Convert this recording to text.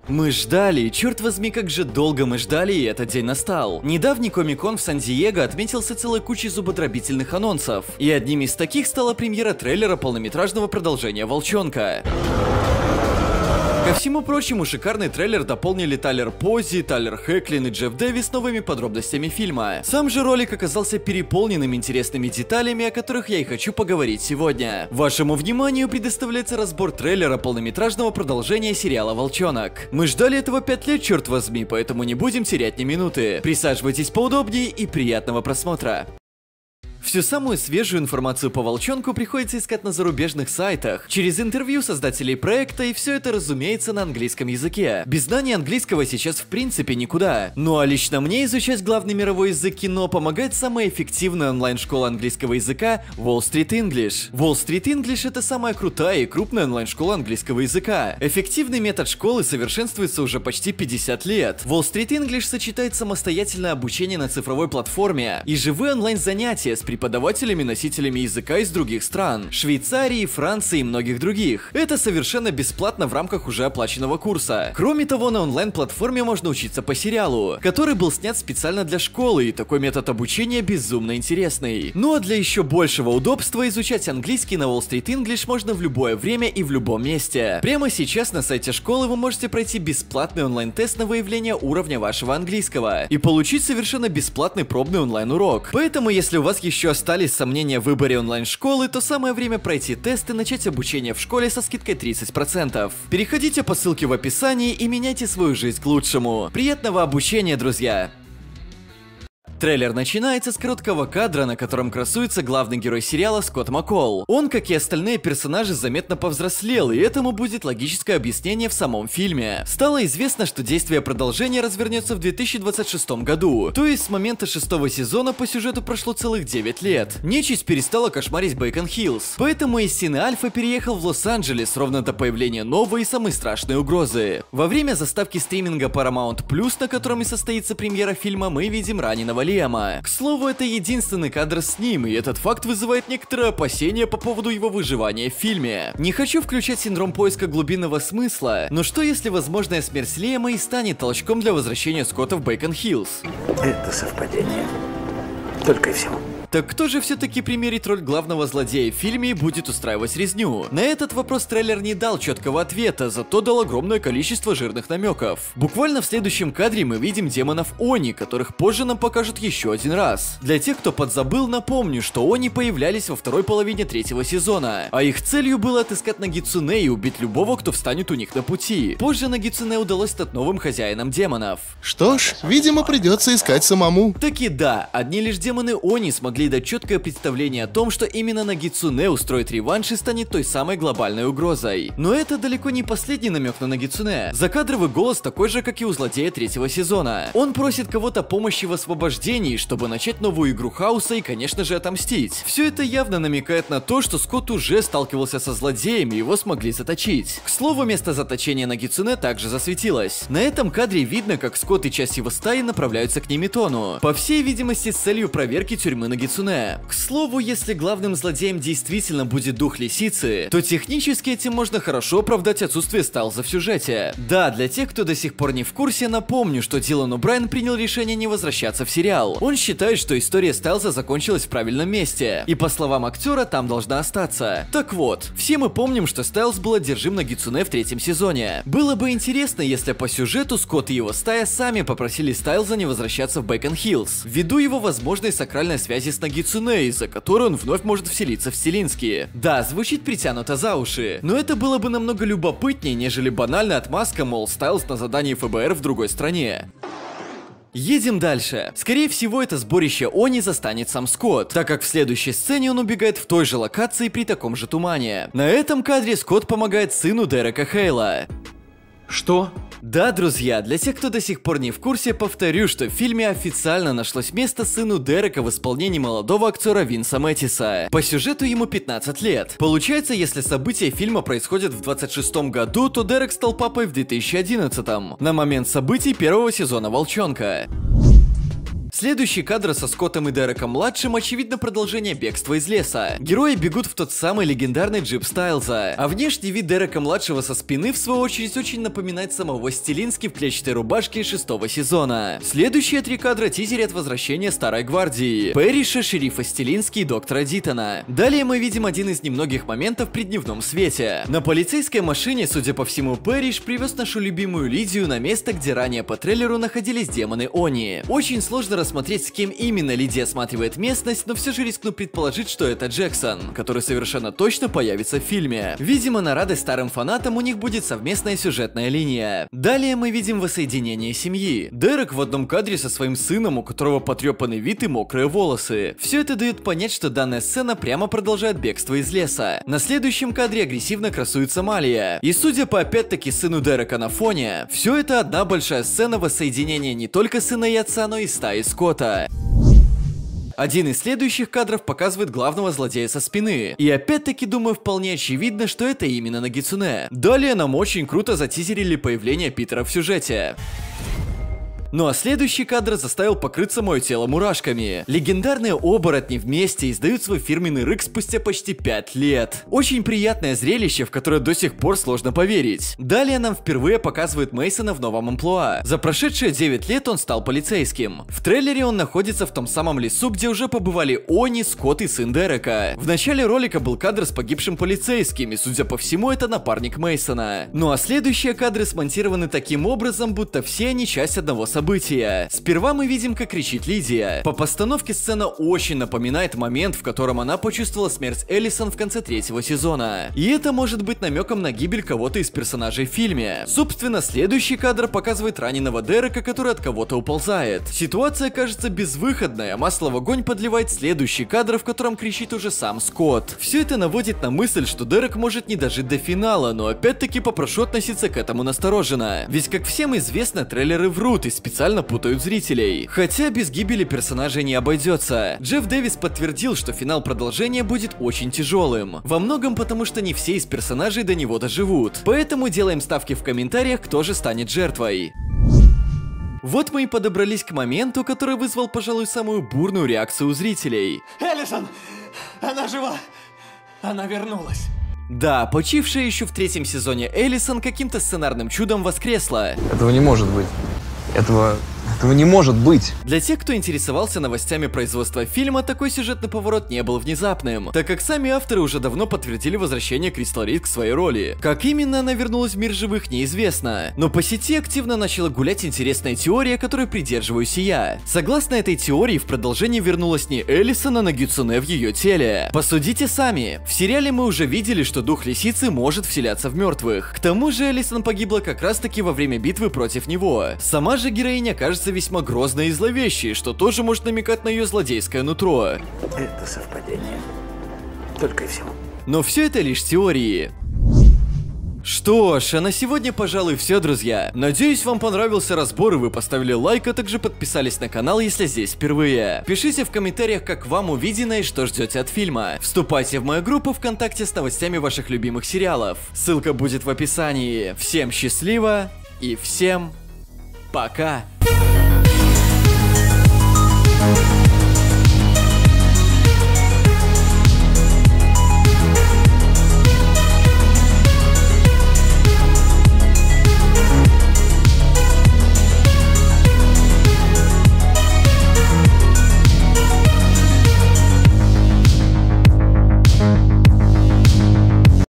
Мы ждали, черт возьми, как же долго мы ждали, и этот день настал. Недавний Комик-кон в Сан-Диего отметился целой кучей зуботробительных анонсов, и одним из таких стала премьера трейлера полнометражного продолжения Волчонка. Ко всему прочему, шикарный трейлер дополнили Тайлер Поззи, Тайлер Хэклин и Джефф Дэвис новыми подробностями фильма. Сам же ролик оказался переполненным интересными деталями, о которых я и хочу поговорить сегодня. Вашему вниманию предоставляется разбор трейлера полнометражного продолжения сериала «Волчонок». Мы ждали этого 5 лет, черт возьми, поэтому не будем терять ни минуты. Присаживайтесь поудобнее и приятного просмотра. Всю самую свежую информацию по Волчонку приходится искать на зарубежных сайтах, через интервью создателей проекта, и все это, разумеется, на английском языке. Без знания английского сейчас в принципе никуда. Ну а лично мне изучать главный мировой язык кино помогает самая эффективная онлайн-школа английского языка Wall Street English. Wall Street English — это самая крутая и крупная онлайн-школа английского языка. Эффективный метод школы совершенствуется уже почти 50 лет. Wall Street English сочетает самостоятельное обучение на цифровой платформе и живые онлайн-занятия с преподавателями-носителями языка из других стран – Швейцарии, Франции и многих других. Это совершенно бесплатно в рамках уже оплаченного курса. Кроме того, на онлайн-платформе можно учиться по сериалу, который был снят специально для школы, и такой метод обучения безумно интересный. Ну а для еще большего удобства изучать английский на Wall Street English можно в любое время и в любом месте. Прямо сейчас на сайте школы вы можете пройти бесплатный онлайн-тест на выявление уровня вашего английского и получить совершенно бесплатный пробный онлайн-урок. Поэтому, если у вас еще остались сомнения в выборе онлайн-школы, то самое время пройти тест и начать обучение в школе со скидкой 30%. Переходите по ссылке в описании и меняйте свою жизнь к лучшему. Приятного обучения, друзья! Трейлер начинается с короткого кадра, на котором красуется главный герой сериала Скотт МакКолл. Он, как и остальные персонажи, заметно повзрослел, и этому будет логическое объяснение в самом фильме. Стало известно, что действие продолжения развернется в 2026 году, то есть с момента 6-го сезона по сюжету прошло целых 9 лет. Нечисть перестала кошмарить Бейкон-Хиллз, поэтому из Сины Альфа переехал в Лос-Анджелес ровно до появления новой и самой страшной угрозы. Во время заставки стриминга Paramount+, на котором и состоится премьера фильма, мы видим раненого Лиама. К слову, это единственный кадр с ним, и этот факт вызывает некоторые опасения по поводу его выживания в фильме. Не хочу включать синдром поиска глубинного смысла, но что если возможная смерть Лиама и станет толчком для возвращения Скотта в Бейкон-Хиллз? Это совпадение. Только и всего. Так кто же все-таки примерит роль главного злодея в фильме и будет устраивать резню? На этот вопрос трейлер не дал четкого ответа, зато дал огромное количество жирных намеков. Буквально в следующем кадре мы видим демонов Они, которых позже нам покажут еще один раз. Для тех, кто подзабыл, напомню, что Они появлялись во второй половине 3-го сезона, а их целью было отыскать Нагицуне и убить любого, кто встанет у них на пути. Позже Нагицуне удалось стать новым хозяином демонов. Что ж, видимо, придется искать самому. Таки да, одни лишь демоны Они смогли дать четкое представление о том, что именно Нагицуне устроит реванш и станет той самой глобальной угрозой. Но это далеко не последний намек на Нагицуне. Закадровый голос такой же, как и у злодея 3-го сезона. Он просит кого-то помощи в освобождении, чтобы начать новую игру хаоса и, конечно же, отомстить. Все это явно намекает на то, что Скотт уже сталкивался со злодеем и его смогли заточить. К слову, место заточения Нагицуне также засветилось. На этом кадре видно, как Скотт и часть его стаи направляются к Немитону, по всей видимости, с целью проверки тюрьмы Нагицуне. К слову, если главным злодеем действительно будет дух лисицы, то технически этим можно хорошо оправдать отсутствие Стайлза в сюжете. Да, для тех, кто до сих пор не в курсе, напомню, что Дилан О'Брайен принял решение не возвращаться в сериал. Он считает, что история Стайлза закончилась в правильном месте, и по словам актера, там должна остаться. Так вот, все мы помним, что Стайлз был одержим Нагицуне в 3-м сезоне. Было бы интересно, если по сюжету Скотт и его стая сами попросили Стайлза не возвращаться в Бейкон-Хиллз, ввиду его возможной сакральной связи с Нагицуне, из-за которой он вновь может вселиться в Селински. Да, звучит притянуто за уши, но это было бы намного любопытнее, нежели банальная отмазка, мол, Стайлз на задании ФБР в другой стране. Едем дальше. Скорее всего, это сборище Они застанет сам Скотт, так как в следующей сцене он убегает в той же локации при таком же тумане. На этом кадре Скотт помогает сыну Дерека Хейла. Что? Да, друзья, для тех, кто до сих пор не в курсе, повторю, что в фильме официально нашлось место сыну Дерека в исполнении молодого актера Винса Мэттиса. По сюжету ему 15 лет. Получается, если события фильма происходят в 26-м году, то Дерек стал папой в 2011-м, на момент событий первого сезона Волчонка. Следующий кадр со Скоттом и Дереком-младшим очевидно продолжение бегства из леса. Герои бегут в тот самый легендарный джип Стайлза, а внешний вид Дерека-младшего со спины в свою очередь очень напоминает самого Стеллински в клетчатой рубашке из 6-го сезона. Следующие 3 кадра тизерят возвращение Старой Гвардии, Пэриша, шерифа Стеллински и доктора Дитона. Далее мы видим один из немногих моментов при дневном свете. На полицейской машине, судя по всему, Пэриш привез нашу любимую Лидию на место, где ранее по трейлеру находились демоны Они. Очень сложно рассмотреть, с кем именно Лидия осматривает местность, но все же рискну предположить, что это Джексон, который совершенно точно появится в фильме. Видимо, на радость старым фанатам у них будет совместная сюжетная линия. Далее мы видим воссоединение семьи. Дерек в одном кадре со своим сыном, у которого потрепанный вид и мокрые волосы. Все это дает понять, что данная сцена прямо продолжает бегство из леса. На следующем кадре агрессивно красуется Малия. И судя по опять-таки сыну Дерека на фоне, все это одна большая сцена воссоединения не только сына и отца, но и стаи Скотта. Один из следующих кадров показывает главного злодея со спины. И опять-таки, думаю, вполне очевидно, что это именно Нагицуне. Далее нам очень круто затизерили появление Питера в сюжете. Ну а следующий кадр заставил покрыться мое тело мурашками. Легендарные оборотни вместе издают свой фирменный рык спустя почти 5 лет. Очень приятное зрелище, в которое до сих пор сложно поверить. Далее нам впервые показывают Мейсона в новом амплуа. За прошедшие 9 лет он стал полицейским. В трейлере он находится в том самом лесу, где уже побывали Они, Скотт и сын Дерека. В начале ролика был кадр с погибшим полицейским, и судя по всему, это напарник Мейсона. Ну а следующие кадры смонтированы таким образом, будто все они часть одного события. Сперва мы видим, как кричит Лидия. По постановке сцена очень напоминает момент, в котором она почувствовала смерть Эллисон в конце 3-го сезона. И это может быть намеком на гибель кого-то из персонажей в фильме. Собственно, следующий кадр показывает раненого Дерека, который от кого-то уползает. Ситуация кажется безвыходной, а масло в огонь подливает следующий кадр, в котором кричит уже сам Скотт. Все это наводит на мысль, что Дерек может не дожить до финала, но опять-таки попрошу относиться к этому настороженно. Ведь, как всем известно, трейлеры врут и специально путают зрителей. Хотя без гибели персонажей не обойдется. Джефф Дэвис подтвердил, что финал продолжения будет очень тяжелым. Во многом потому, что не все из персонажей до него доживут. Поэтому делаем ставки в комментариях, кто же станет жертвой. Вот мы и подобрались к моменту, который вызвал, пожалуй, самую бурную реакцию у зрителей. Эллисон! Она жива! Она вернулась! Да, почившая еще в 3-м сезоне Эллисон каким-то сценарным чудом воскресла. Этого не может быть. Этого не может быть. Для тех, кто интересовался новостями производства фильма, такой сюжетный поворот не был внезапным, так как сами авторы уже давно подтвердили возвращение Кристал Рид к своей роли. Как именно она вернулась в мир живых, неизвестно. Но по сети активно начала гулять интересная теория, которой придерживаюсь и я. Согласно этой теории, в продолжении вернулась не Эллисон, а Нагицуне в ее теле. Посудите сами. В сериале мы уже видели, что дух лисицы может вселяться в мертвых. К тому же Эллисон погибла как раз таки во время битвы против него. Сама же героиня кажется весьма грозной и зловещей, что тоже может намекать на ее злодейское нутро. Это совпадение. Только и всего. Но все это лишь теории. Что ж, а на сегодня, пожалуй, все, друзья. Надеюсь, вам понравился разбор и вы поставили лайк, а также подписались на канал, если здесь впервые. Пишите в комментариях, как вам увиденное и что ждете от фильма. Вступайте в мою группу ВКонтакте с новостями ваших любимых сериалов. Ссылка будет в описании. Всем счастливо и всем пока.